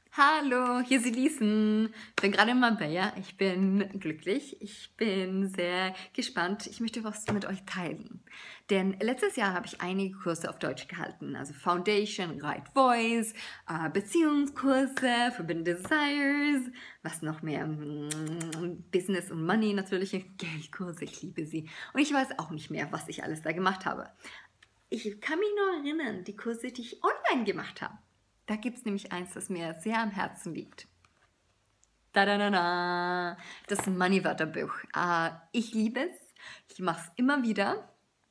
Hallo, hier ist Elisen. Ich bin gerade in Marbella. Ich bin glücklich. Ich bin sehr gespannt. Ich möchte was mit euch teilen. Denn letztes Jahr habe ich einige Kurse auf Deutsch gehalten. Also Foundation, Right Voice, Beziehungskurse, Verbindende Desires, was noch mehr? Business und Money natürlich. Geldkurse, ich liebe sie. Und ich weiß auch nicht mehr, was ich alles da gemacht habe. Ich kann mich nur erinnern, die Kurse, die ich online gemacht habe. Da gibt es nämlich eins, das mir sehr am Herzen liegt. Da, da, da, da. Das Money-Wörterbuch. Ich liebe es. Ich mache es immer wieder.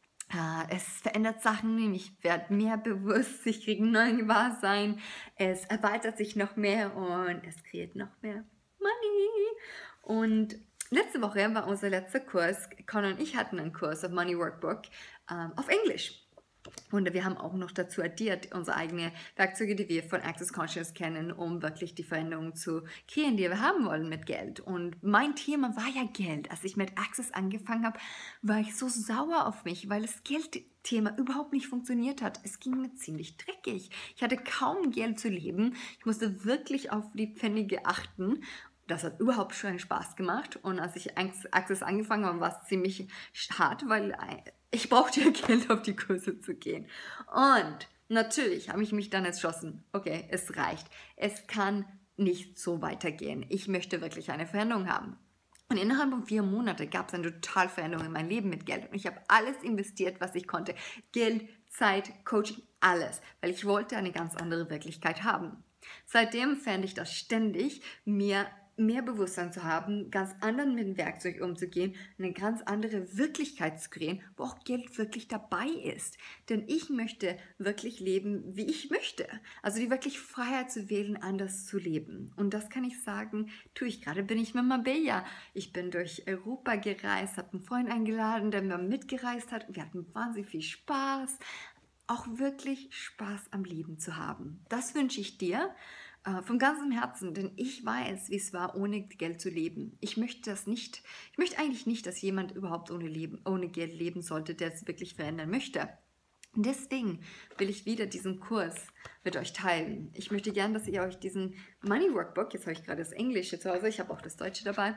Es verändert Sachen, ich werde mehr bewusst, ich kriege ein neues Gewahrsein, es erweitert sich noch mehr und es kreiert noch mehr Money. Und letzte Woche war unser letzter Kurs, Connor und ich hatten einen Kurs auf Money Workbook auf Englisch. Und wir haben auch noch dazu addiert unsere eigenen Werkzeuge, die wir von Access Conscious kennen, um wirklich die Veränderungen zu kreieren, die wir haben wollen mit Geld. Und mein Thema war ja Geld. Als ich mit Access angefangen habe, war ich so sauer auf mich, weil das Geldthema überhaupt nicht funktioniert hat. Es ging mir ziemlich dreckig. Ich hatte kaum Geld zu leben. Ich musste wirklich auf die Pfennige achten. Das hat überhaupt schon Spaß gemacht. Und als ich Access angefangen habe, war es ziemlich hart, weil ich brauchte ja Geld, auf die Kurse zu gehen. Und natürlich habe ich mich dann entschlossen, okay, es reicht. Es kann nicht so weitergehen. Ich möchte wirklich eine Veränderung haben. Und innerhalb von 4 Monaten gab es eine totale Veränderung in meinem Leben mit Geld. Und ich habe alles investiert, was ich konnte. Geld, Zeit, Coaching, alles. Weil ich wollte eine ganz andere Wirklichkeit haben. Seitdem fände ich das ständig, mir mehr Bewusstsein zu haben, ganz anderen mit dem Werkzeug umzugehen, eine ganz andere Wirklichkeit zu kreieren, wo auch Geld wirklich dabei ist. Denn ich möchte wirklich leben, wie ich möchte. Also die wirklich Freiheit zu wählen, anders zu leben. Und das kann ich sagen, tue ich gerade. Bin ich mit Marbella. Ich bin durch Europa gereist, habe einen Freund eingeladen, der mit mitgereist hat. Wir hatten wahnsinnig viel Spaß. Auch wirklich Spaß am Leben zu haben. Das wünsche ich dir. Von ganzem Herzen, denn ich weiß, wie es war, ohne Geld zu leben. Ich möchte das nicht. Ich möchte eigentlich nicht, dass jemand überhaupt ohne Geld leben sollte, der es wirklich verändern möchte. Und deswegen will ich wieder diesen Kurs mit euch teilen. Ich möchte gern, dass ihr euch diesen Money Workbook, jetzt habe ich gerade das Englische zu Hause, ich habe auch das Deutsche dabei,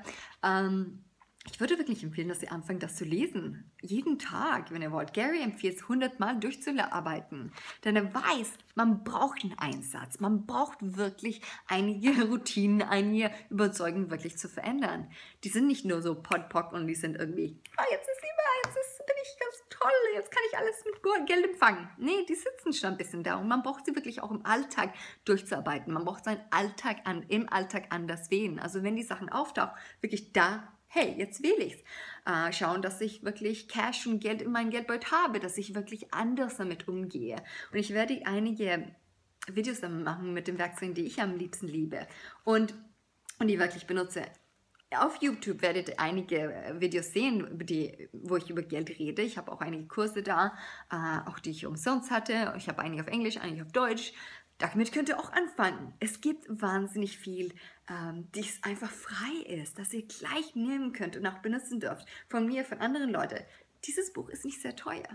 ich würde wirklich empfehlen, dass ihr anfangt, das zu lesen. Jeden Tag, wenn ihr wollt. Gary empfiehlt es 100 Mal durchzuarbeiten. Denn er weiß, man braucht einen Einsatz. Man braucht wirklich einige Routinen, einige Überzeugungen wirklich zu verändern. Die sind nicht nur so Podpock und die sind irgendwie, jetzt ist lieber, bin ich ganz toll, jetzt kann ich alles mit Geld empfangen. Nee, die sitzen schon ein bisschen da und man braucht sie wirklich auch im Alltag durchzuarbeiten. Man braucht seinen Alltag im Alltag anders wählen. Also wenn die Sachen auftauchen, wirklich da, hey, jetzt wähle ich es. Schauen, dass ich wirklich Cash und Geld in meinem Geldbeutel habe, dass ich wirklich anders damit umgehe. Und ich werde einige Videos damit machen mit den Werkzeugen, die ich am liebsten liebe und die wirklich benutze. Auf YouTube werdet ihr einige Videos sehen, wo ich über Geld rede. Ich habe auch einige Kurse da, auch die ich umsonst hatte. Ich habe einige auf Englisch, einige auf Deutsch. Damit könnt ihr auch anfangen. Es gibt wahnsinnig viel, das einfach frei ist, dass ihr gleich nehmen könnt und auch benutzen dürft. Von mir, von anderen Leuten. Dieses Buch ist nicht sehr teuer.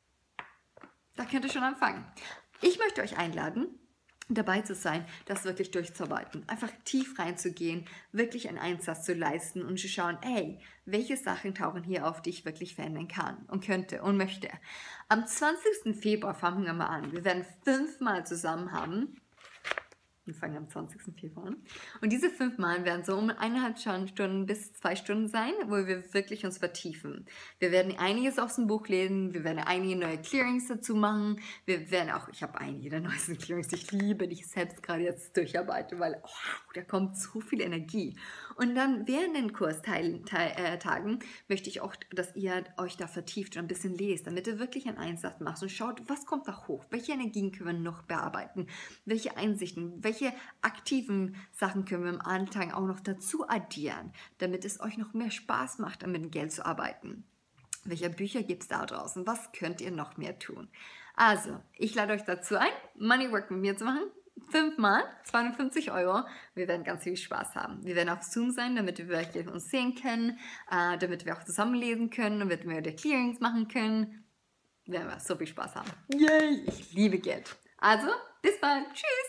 Da könnt ihr schon anfangen. Ich möchte euch einladen, dabei zu sein, das wirklich durchzuarbeiten. Einfach tief reinzugehen, wirklich einen Einsatz zu leisten und zu schauen, hey, welche Sachen tauchen hier auf, die ich wirklich verändern kann und könnte und möchte. Am 20. Februar fangen wir mal an. Wir werden 5 Mal zusammen haben. Wir fangen am 20. Februar an. Und diese 5 Mal werden so um 1,5 Stunden bis 2 Stunden sein, wo wir wirklich uns vertiefen. Wir werden einiges aus dem Buch lesen, wir werden einige neue Clearings dazu machen. Wir werden auch, ich habe einige der neuesten Clearings, die ich liebe, die ich selbst gerade jetzt durcharbeite, weil da kommt so viel Energie. Und dann während den Kurstagen möchte ich auch, dass ihr euch da vertieft und ein bisschen lest, damit ihr wirklich einen Einsatz macht und schaut, was kommt da hoch, welche Energien können wir noch bearbeiten, welche Einsichten, welche aktiven Sachen können wir im Alltag auch noch dazu addieren, damit es euch noch mehr Spaß macht, mit dem Geld zu arbeiten. Welche Bücher gibt es da draußen? Was könnt ihr noch mehr tun? Also, ich lade euch dazu ein, Money Work mit mir zu machen. 5 Mal, 250 €. Wir werden ganz viel Spaß haben. Wir werden auf Zoom sein, damit wir wirklich uns sehen können, damit wir auch zusammen lesen können, damit wir die Clearings machen können. Wir werden so viel Spaß haben. Yay! Ich liebe Geld. Also, bis bald. Tschüss!